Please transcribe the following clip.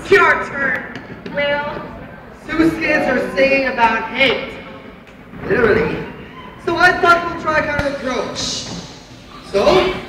It's your turn. Well, Two kids are singing about hate. Literally. So I thought we'll try a kind of approach. So,